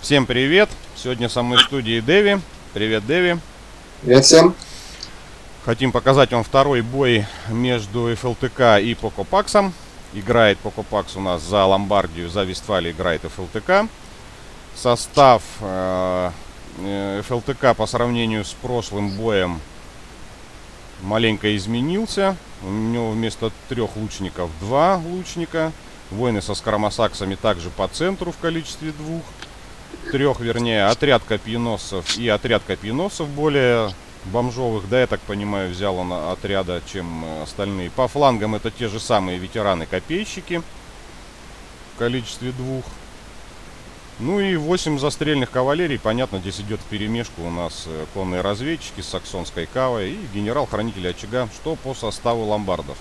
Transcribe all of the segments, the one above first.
Всем привет! Сегодня со мной в студии Дэви. Привет, Дэви. Привет всем. Хотим показать вам второй бой между ФЛТК и Покопаксом. Играет Покопакс у нас за Ломбардию, за Вестфалию играет ФЛТК. Состав ФЛТК по сравнению с прошлым боем маленько изменился. У него вместо 3 лучников 2 лучника. Воины со скоромосаксами также по центру в количестве 2. 3, вернее, отряд копьеносцев и отряд копьеносцев более бомжовых. Да, я так понимаю, взял он отряда, чем остальные. По флангам это те же самые ветераны-копейщики в количестве 2. Ну и 8 застрельных кавалерий. Понятно, здесь идет вперемешку у нас конные разведчики с саксонской кавой и генерал-хранитель очага. Что по составу ломбардов?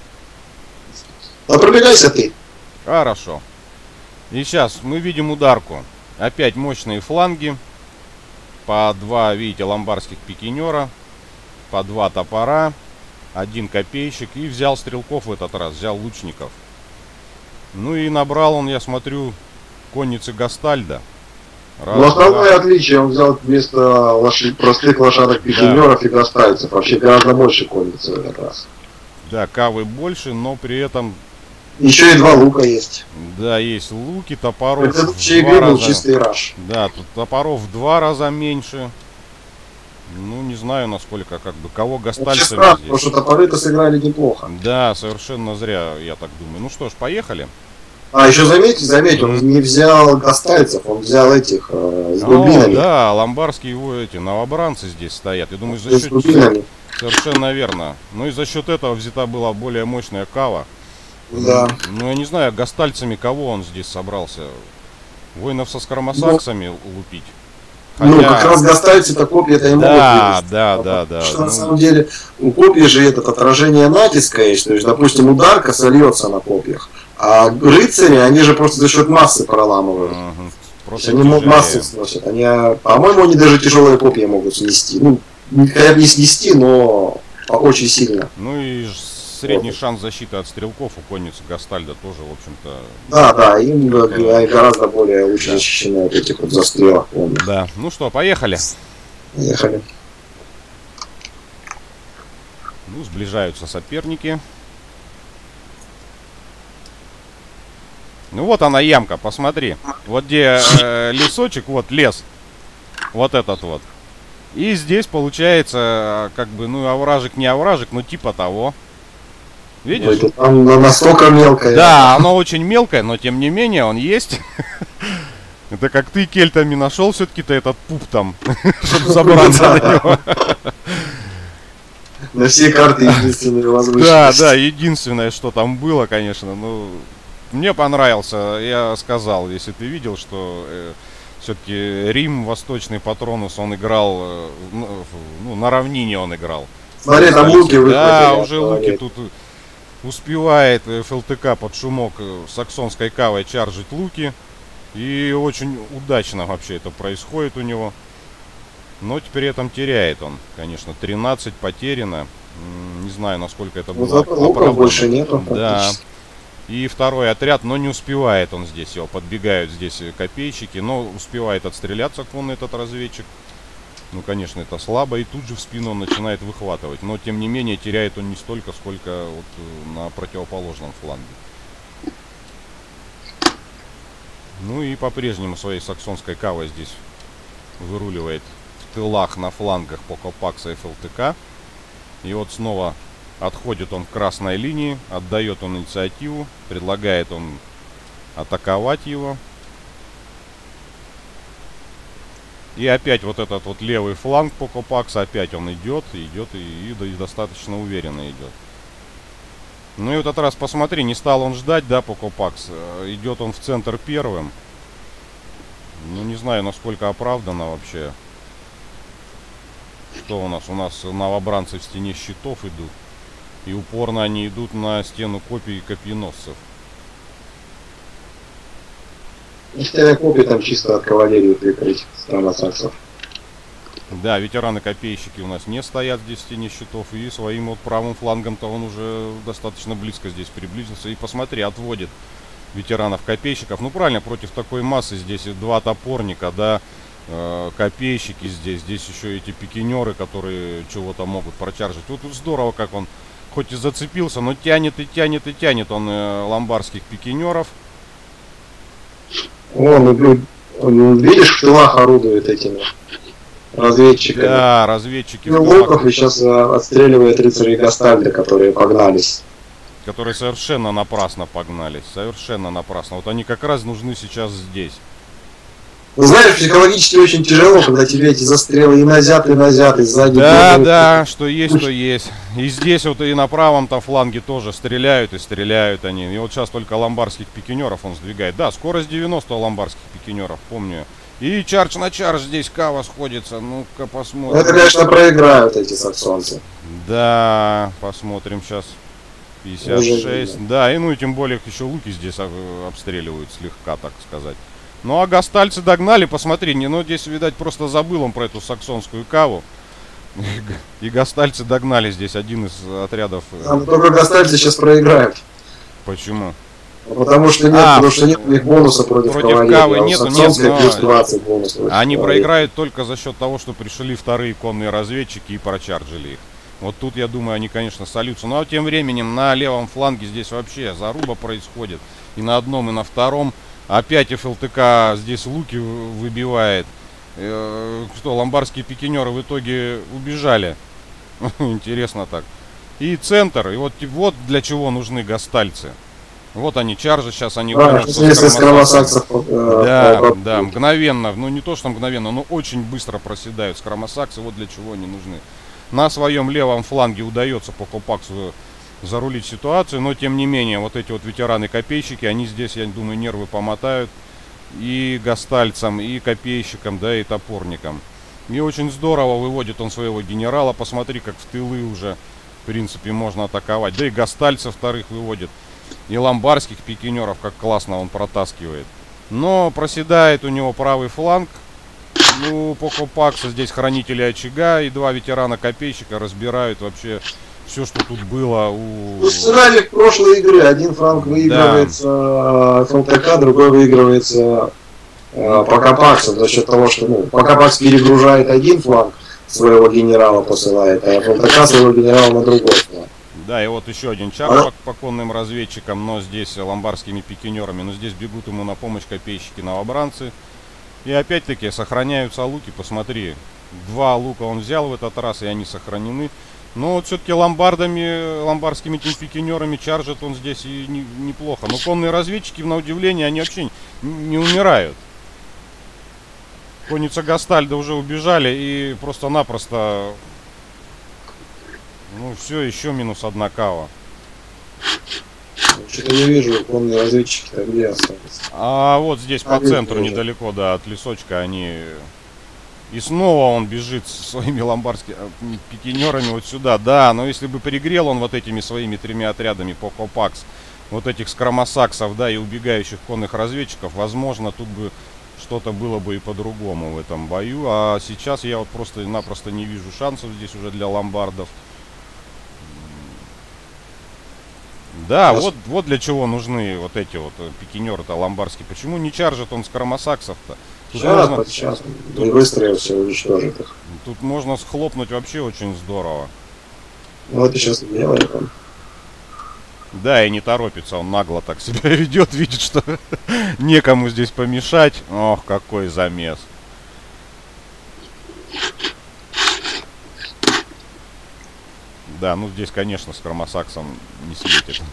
А пробегайся ты. Хорошо. И сейчас мы видим ударку. Опять мощные фланги. По 2, видите, ломбардских пикинера. По 2 топора. 1 копейщик. И взял стрелков в этот раз. Взял лучников. Ну и набрал он, я смотрю, конницы Гастальда. Основное отличие, он взял вместо простых лошадок пикинеров и гастальцев. Вообще гораздо больше конницы в этот раз. Да, кавы больше, но при этом... Еще и 2 лука есть. Да, есть луки, топоров. Это вообще игры был чистый раш. Да, тут топоров в 2 раза меньше. Ну, не знаю, насколько, как бы, кого гастальцами здесь. Потому что топоры-то сыграли неплохо. Да, совершенно зря, я так думаю. Ну что ж, поехали. А, еще заметь, он не взял гастальцев, он взял этих с дубинами. Да, ломбардские его эти новобранцы здесь стоят. Я думаю, за счет... Совершенно верно. Ну и за счет этого взята была более мощная кава. Да. Ну, я не знаю, гастальцами кого он здесь собрался? Воинов со скоромосаксами лупить? Хотя... Ну, как раз гастальцы-то копья-то и могут да. Потому что на самом деле у копий же это отражение натиска есть. То есть, допустим, ударка сольется на копьях. А рыцари, они же просто за счет массы проламывают. Просто они массу сносят. Они, по-моему, они даже тяжелые копья могут снести. Ну, хотя бы не снести, но очень сильно. Ну и средний шанс защиты от стрелков у конницы Гастальда тоже, в общем-то... Да, им гораздо более лучше защищены от этих вот застрелок. Да, ну что, поехали. Поехали. Ну, сближаются соперники. Ну вот она ямка, посмотри. Вот где лесочек, вот лес. Вот этот вот. И здесь получается, как бы, ну, овражек не овражек, но типа того. Видишь? Ой, там настолько мелкое. Да, оно очень мелкое, но тем не менее он есть. Это как ты кельтами нашел все-таки-то этот пуп там, чтобы забраться на него. На все карты единственная возможность. Да, единственное, что там было, конечно, ну... Мне понравился, я сказал, если ты видел, что все-таки Рим, Восточный Патронус, он играл, ну, на равнине он играл. Смотри, там луки выхватили. Да, уже луки тут успевает ФЛТК под шумок саксонской кавой чаржить луки. И очень удачно вообще это происходит у него. Но при этом теряет он, конечно, 13 потеряно. Не знаю, насколько это было оправдано. Больше нету. Да. И второй отряд, но не успевает он здесь. Его подбегают здесь копейщики, но успевает отстреляться конный этот разведчик. Ну, конечно, это слабо. И тут же в спину он начинает выхватывать. Но, тем не менее, теряет он не столько, сколько вот на противоположном фланге. Ну и по-прежнему своей саксонской кавой здесь выруливает в тылах на флангах Покопакса и ФЛТК. И вот снова... Отходит он к красной линии, отдает он инициативу, предлагает он атаковать его. И опять вот этот вот левый фланг Покопакса, опять он идет и достаточно уверенно идет. Ну и в этот раз посмотри, не стал он ждать, да, Покопакс, идет он в центр первым. Ну не знаю, насколько оправдано вообще. Что у нас? У нас новобранцы в стене щитов идут. И упорно они идут на стену копий и копьеносцев. Стена копий там чисто от кавалерии прикрыть скоромосаксов. Да, ветераны-копейщики у нас не стоят здесь в стене щитов. И своим вот правым флангом-то он уже достаточно близко здесь приблизился. И посмотри, отводит ветеранов-копейщиков. Ну правильно, против такой массы здесь два топорника, да, копейщики здесь еще эти пикинеры, которые чего-то могут прочаржить. Вот здорово, как он хоть и зацепился, но тянет и тянет и тянет он ломбардских пикинеров. Он, видишь, в тылах орудует этими разведчиками. Да, разведчики. Луков и сейчас отстреливает рыцарей Гастальда, которые погнались. Которые совершенно напрасно погнались. Совершенно напрасно. Вот они как раз нужны сейчас здесь. Знаешь, психологически очень тяжело, когда тебе эти застрелы и назад, и сзади. Да, да, что есть, то есть. И здесь вот и на правом-то фланге тоже стреляют, и стреляют они. И вот сейчас только ломбардских пикинеров он сдвигает. Да, скорость 90 у ломбардских пикинеров, помню. И чардж на чардж здесь кава сходится. Ну-ка посмотрим. Это, конечно, проиграют эти саксонцы. Да, посмотрим сейчас. 56. Да, и ну и тем более еще луки здесь обстреливают слегка, так сказать. Ну а гастальцы догнали, посмотри, ну здесь, видать, просто забыл он про эту саксонскую каву. И гастальцы догнали здесь один из отрядов. Только гастальцы сейчас проиграют. Почему? Потому что нет у них бонуса против кавы. Нету, плюс 20 бонус. Они проиграют только за счет того, что пришли вторые конные разведчики и прочарджили их. Вот тут, я думаю, они, конечно, сольются. Ну а тем временем на левом фланге здесь вообще заруба происходит. И на одном, и на втором. Опять ФЛТК здесь луки выбивает. Что, ломбардские пикинеры в итоге убежали. Интересно так. И центр. И вот для чего нужны гастальцы. Вот они, чаржи, сейчас они да, мгновенно. Ну не то, что мгновенно, но очень быстро проседают скромосаксы. Вот для чего они нужны. На своем левом фланге удается по Копаксу зарулить ситуацию, но тем не менее, вот эти вот ветераны-копейщики, они здесь, я думаю, нервы помотают и гастальцам, и копейщикам, да, и топорникам. И очень здорово выводит он своего генерала, посмотри, как в тылы уже, в принципе, можно атаковать. Да и гастальцев вторых выводит, и ломбардских пикинеров, как классно он протаскивает. Но проседает у него правый фланг. Ну, по Копаксу здесь хранители очага и два ветерана-копейщика разбирают вообще все, что тут было у... Сыграли в прошлой игры. Один фланг выигрывается ФЛТК, другой выигрывается по Копаксу. За счет того, что по Копакс перегружает один фланг, своего генерала посылает, а ФЛТК своего генерала на другой фланг. Да, и вот еще один чар по конным разведчикам, но здесь ломбардскими пикинерами. Но здесь бегут ему на помощь копейщики-новобранцы. И опять-таки сохраняются луки, посмотри. Два лука он взял в этот раз, и они сохранены. Но вот все-таки ломбардскими пикинерами чаржит он здесь и неплохо. Но конные разведчики, на удивление, они вообще не умирают. Конница Гастальда уже убежали и просто-напросто... Ну все, еще минус одна кава. Что-то не вижу, конные разведчики-то где остались? А вот здесь по центру недалеко, да, от лесочка они... И снова он бежит со своими ломбардскими пикинерами вот сюда. Да, но если бы пригрел он вот этими своими тремя отрядами по Копакс, вот этих скромосаксов, да, и убегающих конных разведчиков, возможно, тут бы что-то было бы и по-другому в этом бою. А сейчас я вот просто-напросто не вижу шансов здесь уже для ломбардов. Да, вот для чего нужны вот эти вот пикинеры-то ломбардские. Почему не чаржит он скромосаксов-то? Сейчас быстро все уничтожит их. Тут можно схлопнуть вообще очень здорово. Вот и сейчас делает он. Да, и не торопится, он нагло так себя ведет, видит, что некому здесь помешать. Ох, какой замес. Да, ну здесь, конечно, с скромосаксом не светит.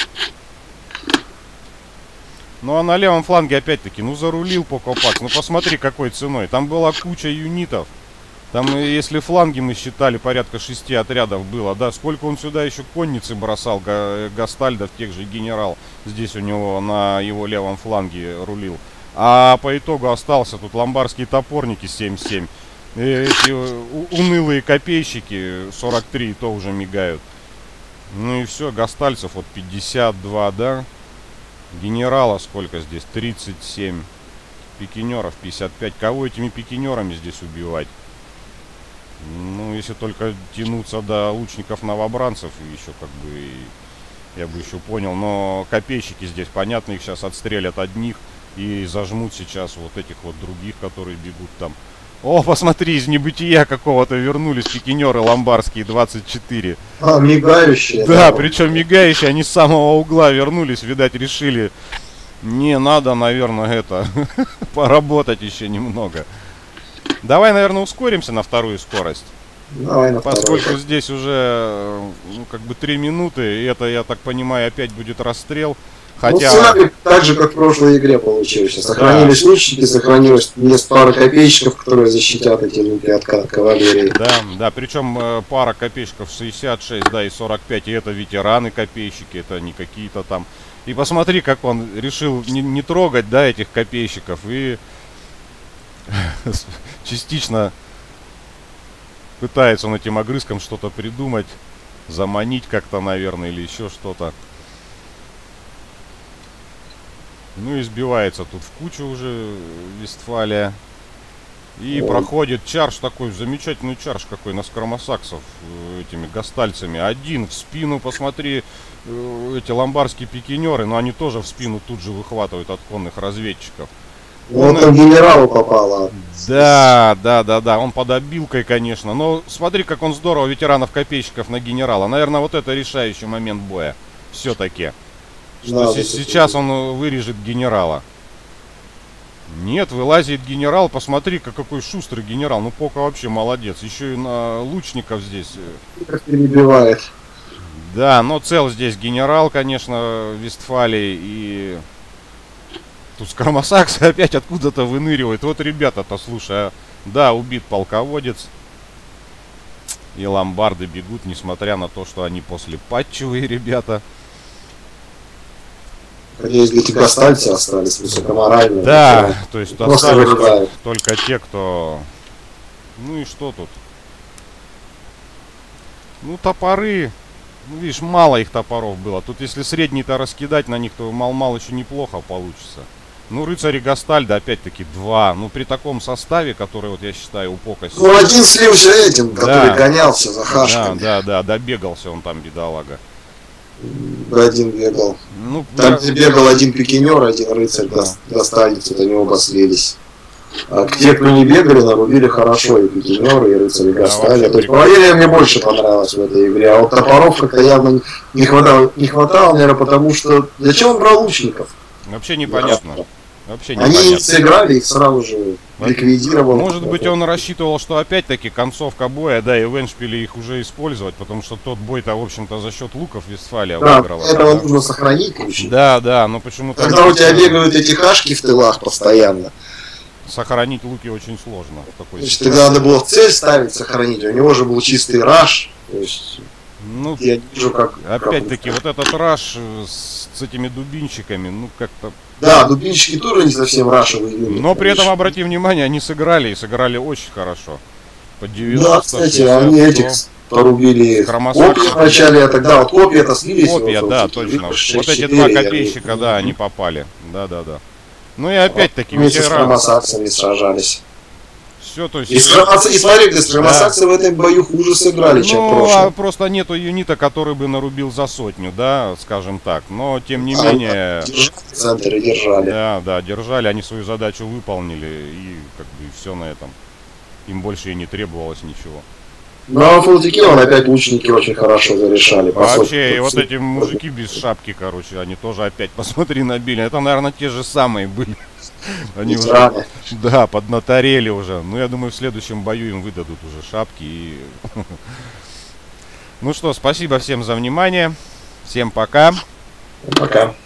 Ну а на левом фланге опять-таки, ну зарулил по Копакс. Ну посмотри, какой ценой. Там была куча юнитов. Там, если фланги мы считали, порядка 6 отрядов было, да, сколько он сюда еще конницы бросал, Гастальдов, тех же генерал, здесь у него на его левом фланге рулил. А по итогу остался тут ломбардские топорники 7-7. Эти унылые копейщики 43, то уже мигают. Ну и все, гастальцев вот 52, да. Генерала сколько здесь? 37. Пикинеров 55. Кого этими пикинерами здесь убивать? Ну, если только тянуться до лучников-новобранцев, еще как бы я бы еще понял. Но копейщики здесь, понятно, их сейчас отстрелят одних и зажмут сейчас вот этих вот других, которые бегут там. О, посмотри, из небытия какого-то вернулись пикинеры ломбарские 24. А, мигающие. Да, причем мигающие, они с самого угла вернулись, видать, решили, не надо, наверное, это, поработать еще немного. Давай, наверное, ускоримся на вторую скорость. Давай на Поскольку вторую. здесь уже, ну, как бы 3 минуты, и это, я так понимаю, опять будет расстрел. Хотя... Ну, сценарий так же, как в прошлой игре получился. Сохранились лучники, сохранилось несколько пары копейщиков, которые защитят эти луки от кавалерии. Да, да, причем пара копейщиков 66, да, и 45, и это ветераны копейщики, это не какие-то там. И посмотри, как он решил не трогать, да, этих копейщиков, и частично пытается он этим огрызком что-то придумать, заманить как-то, наверное, или еще что-то. Ну и сбивается тут в кучу уже Вестфалия. И проходит чарж такой, замечательный чарж какой на скромосаксов этими гастальцами. Один в спину, посмотри, эти ломбарские пикинеры, но они тоже в спину тут же выхватывают от конных разведчиков. Вот там генералу попало. Да, он под обилкой, конечно. Но смотри, как он здорово ветеранов-копейщиков на генерала. Наверное, вот это решающий момент боя. Все-таки. Что Да, сейчас он вырежет генерала. Нет, вылазит генерал. Посмотри, какой шустрый генерал. Ну, Пока вообще молодец. Еще и на лучников здесь. Как перебивает. Да, но цел здесь генерал, конечно, Вестфалии. И тут скромосаксы опять откуда-то выныривают. Вот ребята-то, слушай, да, убит полководец. И ломбарды бегут, несмотря на то, что они после патчевые ребята. Надеюсь, эти гастальцы остались высокоморальные. Да, то есть остались выжидают. только те, кто... Ну и что тут? Ну, топоры... Ну, видишь, мало их топоров было. Тут если средний-то раскидать на них, то мал-мал еще неплохо получится. Ну, рыцари Гастальда, опять-таки, 2. Ну, при таком составе, который, вот я считаю, у Пока... Ну, один слился этим, который гонялся за хашками. Да, добегался он там, бедолага. Один бегал. Ну, там где бегал один пикинер, один рыцарь Гастальдец, вот они оба слились. А те, кто не бегали, нарубили хорошо и пикинеры, и рыцари Гастальда. То есть кавалерия мне больше понравилась в этой игре, а вот топоров как-то явно не хватало, наверное, потому что... Зачем он брал лучников? Вообще непонятно. Вообще они сыграли, их сразу же ликвидировал. Может быть, он рассчитывал, что опять-таки концовка боя, да, и в Эншпиле их уже использовать, потому что тот бой-то, в общем-то, за счет луков Вестфалия выиграла. Этого нужно сохранить. Да, но почему-то... Когда у тебя бегают эти хашки в тылах постоянно. Сохранить луки очень сложно. Значит, тогда надо было цель ставить, сохранить. У него же был чистый раш. То есть, ну, я вижу, как... Опять-таки, вот этот раш с этими дубинчиками, ну, как-то... Да, дубинчики тоже не совсем рашевые. Но при этом, обрати внимание, они сыграли, и сыграли очень хорошо. По 90, да, кстати, 60, они этих порубили копья вначале, а тогда вот копья-то слились. Копья, вот, да, вот, точно. 6, вот эти 4, два копейщика, да, они попали. Да. Ну и опять-таки вместе с скромосаксами сражались. Все, то есть... И смотри, где скромосаксы в этом бою хуже сыграли, чем в прошлом. Просто нету юнита, который бы нарубил за 100, да, скажем так. Но, тем не менее... Держали, центры держали. Да, держали, они свою задачу выполнили, и как бы все на этом. Им больше и не требовалось ничего. Ну а в Фултике он опять лучники очень хорошо зарешали. Вообще, и вот эти мужики без шапки, короче, они тоже опять, посмотри, набили. Это, наверное, те же самые были. Они уже, да, поднаторели уже. Ну, я думаю, в следующем бою им выдадут уже шапки. И... Ну что, спасибо всем за внимание. Всем пока. Пока.